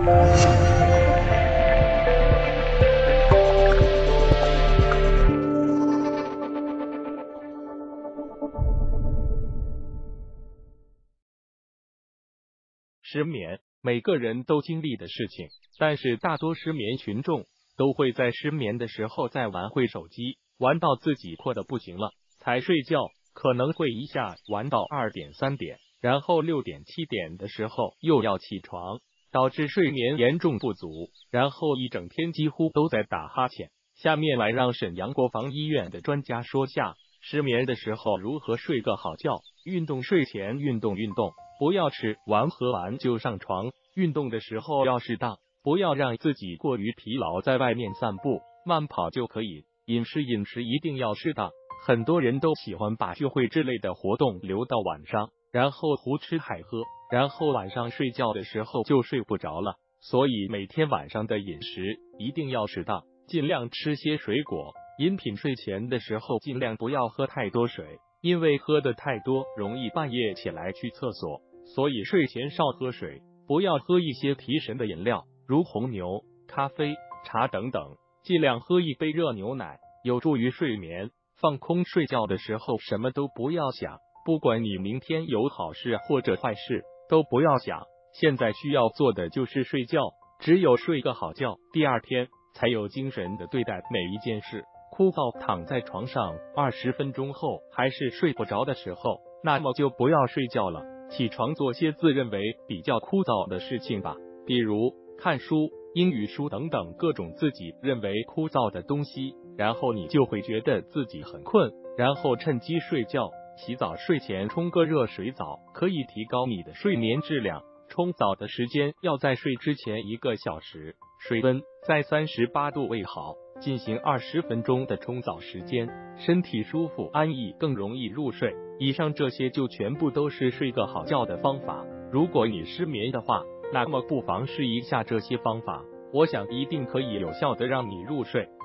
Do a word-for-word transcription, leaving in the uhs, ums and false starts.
失眠，每个人都经历的事情，但是大多失眠群众都会在失眠的时候再玩会手机，玩到自己困得不行了才睡觉，可能会一下玩到二点三点，然后六点七点的时候又要起床，导致睡眠严重不足，然后一整天几乎都在打哈欠。下面来让沈阳国防医院的专家说下失眠的时候如何睡个好觉。运动，睡前运动运动，不要吃完喝完就上床，运动的时候要适当，不要让自己过于疲劳，在外面散步慢跑就可以。饮食饮食一定要适当，很多人都喜欢把聚会之类的活动留到晚上，然后胡吃海喝，然后晚上睡觉的时候就睡不着了。所以每天晚上的饮食一定要适当，尽量吃些水果、饮品。睡前的时候尽量不要喝太多水，因为喝的太多容易半夜起来去厕所，所以睡前少喝水，不要喝一些提神的饮料，如红牛、咖啡、茶等等，尽量喝一杯热牛奶，有助于睡眠。放空，睡觉的时候什么都不要想，不管你明天有好事或者坏事都不要想，现在需要做的就是睡觉，只有睡个好觉，第二天才有精神的对待每一件事。枯燥躺在床上二十分钟后还是睡不着的时候，那么就不要睡觉了，起床做些自认为比较枯燥的事情吧，比如看书、英语书等等各种自己认为枯燥的东西，然后你就会觉得自己很困，然后趁机睡觉。洗澡，睡前冲个热水澡可以提高你的睡眠质量，冲澡的时间要在睡之前一个小时，水温在三十八度为好，进行二十分钟的冲澡时间，身体舒服安逸，更容易入睡。以上这些就全部都是睡个好觉的方法，如果你失眠的话，那么不妨试一下这些方法，我想一定可以有效的让你入睡。